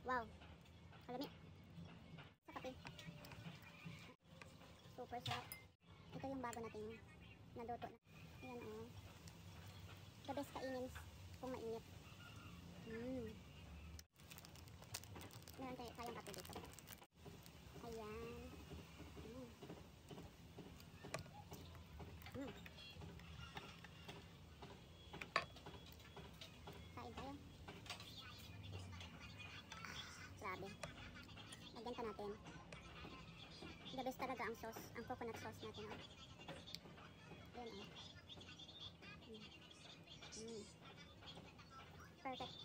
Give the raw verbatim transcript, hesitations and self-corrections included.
Wow. Kalami. Sa kape. Super sarap. Ito yung bago nating naluto na. Ayan o. Oh. The best kainin kung mainit. Mmm. Meron tayo tayong kape dito. Ayan. Mmm. Mmm. Kain tayo. Grabe. Lagyan pa natin. The best talaga ang sauce. Ang coconut sauce natin. Oh. Ayan o. Oh. Mm. Mm. Perfect.